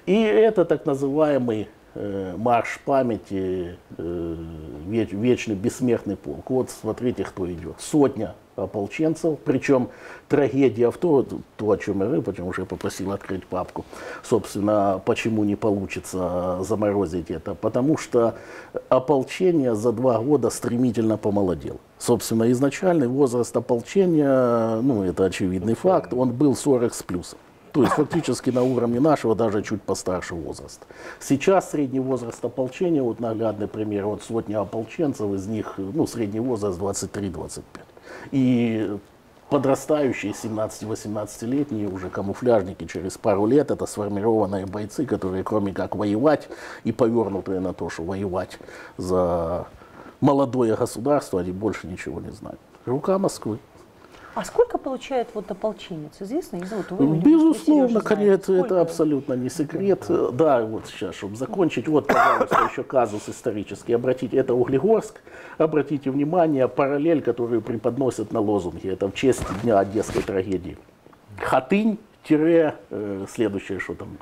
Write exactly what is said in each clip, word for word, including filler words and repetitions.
И это так называемый э, марш памяти, э, веч, вечный бессмертный полк. Вот смотрите, кто идет. Сотня ополченцев, причем трагедия в том, то, о чем я говорю, потому что я попросил открыть папку, собственно, почему не получится заморозить это, потому что ополчение за два года стремительно помолодело. Собственно, изначальный возраст ополчения, ну, это очевидный факт, он был сорок с плюсом. То есть фактически на уровне нашего, даже чуть постарше возраст. Сейчас средний возраст ополчения, вот наглядный пример, вот сотня ополченцев, из них, ну, средний возраст двадцать три — двадцать пять. И подрастающие семнадцати-восемнадцатилетние уже камуфляжники через пару лет, это сформированные бойцы, которые кроме как воевать и повернутые на то, что воевать за молодое государство, они больше ничего не знают. Рука Москвы. А сколько получает вот ополченец? Известно? Вот вы, Безусловно, конечно, это абсолютно не секрет. Да, вот сейчас, чтобы закончить, вот, пожалуйста, еще казус исторический. Обратите, это Углегорск. Обратите внимание, параллель, которую преподносят на лозунге. Это в честь Дня Одесской трагедии. Хатынь, тире, э, следующее, что там?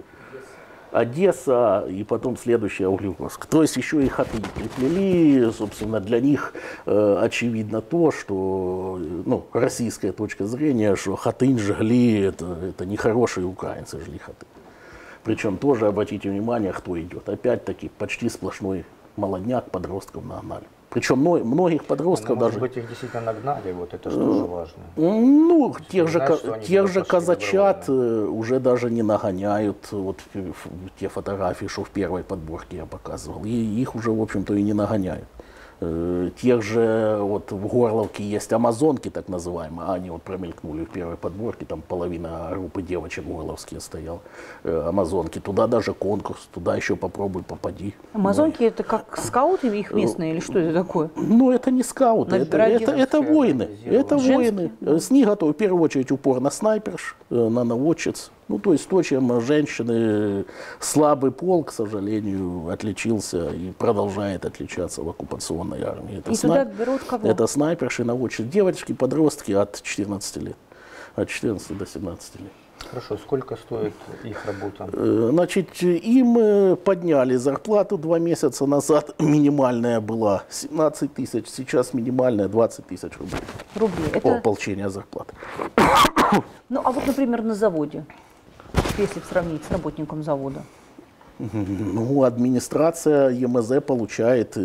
Одесса, и потом следующая Углегорск. То есть еще и Хатынь приплели, собственно, для них э, очевидно то, что, ну, российская точка зрения, что Хатынь жгли, это, это нехорошие украинцы жгли Хатынь. Причем тоже, обратите внимание, кто идет. Опять-таки, почти сплошной молодняк подростков нагнали. Причем многих подростков ну, даже... Может быть, их действительно нагнали, вот это же тоже важно. Ну, тех же, Знаешь, тех же казачат уже даже не нагоняют. Вот те фотографии, что в первой подборке я показывал, и их уже, в общем-то, и не нагоняют. Тех же, вот в Горловке есть амазонки, так называемые, они вот промелькнули в первой подборке, там половина группы девочек горловские стоял, амазонки, туда даже конкурс, туда еще попробуй попади. Амазонки ну, это как скауты их местные или что это такое? Ну это не скауты, это, это, это воины, это воины. С них готовы в первую очередь упор на снайперш, на наводчиц. Ну, то есть то, чем женщины, слабый пол, к сожалению, отличился и продолжает отличаться в оккупационной армии. Это, и снайп... туда берут кого? Это снайперши, наводчицы, девочки, подростки от четырнадцати лет, от четырнадцати до семнадцати лет. Хорошо, сколько стоит их работа? Значит, им подняли зарплату два месяца назад, минимальная была семнадцать тысяч, сейчас минимальная двадцать тысяч рублей. Рублей? Это... О, ополчение зарплаты. Ну, а вот, например, на заводе, если сравнить с работником завода? Ну, администрация ЕМЗ получает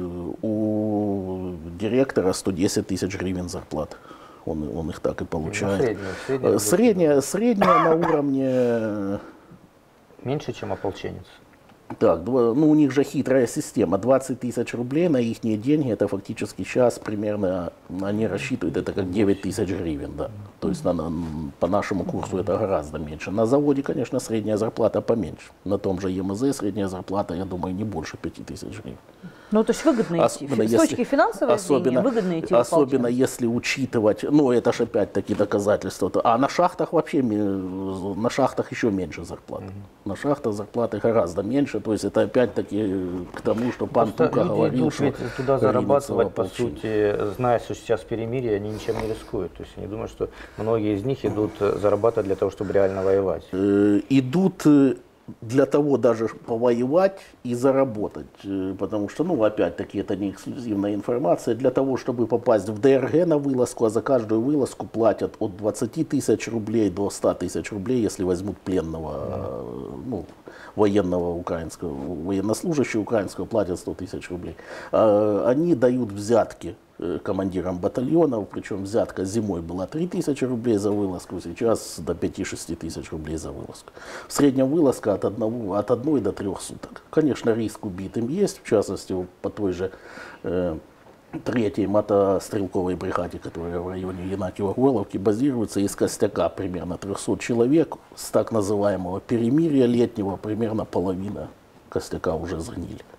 у директора сто десять тысяч гривен зарплаты. Он, он их так и получает. Ну, средняя, средняя, средняя, средняя на уровне... Меньше, чем ополченец. Так, ну у них же хитрая система. двадцать тысяч рублей на их деньги, это фактически сейчас примерно, они рассчитывают, это как девять тысяч гривен, да. То есть на, на, по нашему курсу это гораздо меньше. На заводе, конечно, средняя зарплата поменьше. На том же ЕМЗ средняя зарплата, я думаю, не больше пяти тысяч гривен. Ну, то есть выгодно идти. С если, точки финансовой особенно, зрения выгодно идти. Особенно если учитывать, ну это же опять-таки доказательства. А на шахтах вообще, на шахтах еще меньше зарплаты. Mm-hmm. На шахтах зарплаты гораздо меньше. То есть это опять-таки к тому, что пан Тука говорил, идут, что ведь туда зарабатывать, по сути, зная, что сейчас перемирие, они ничем не рискуют. То есть они думают, что многие из них идут зарабатывать для того, чтобы реально воевать. Идут для того даже повоевать и заработать, потому что, ну, опять-таки, это не эксклюзивная информация, для того, чтобы попасть в ДРГ на вылазку, а за каждую вылазку платят от двадцати тысяч рублей до ста тысяч рублей, если возьмут пленного, mm-hmm. ну, военного украинского, военнослужащего украинского, платят сто тысяч рублей. Они дают взятки командирам батальонов, причем взятка зимой была три тысячи рублей за вылазку, сейчас до пяти-шести тысяч рублей за вылазку. В среднем вылазка от, одного, от одной до трех суток. Конечно, риск убитым есть, в частности, по той же э, третьей мотострелковой бригаде, которая в районе Янакиево-Горловки базируется, из костяка примерно трехсот человек, с так называемого перемирия летнего примерно половина костяка уже сгнили.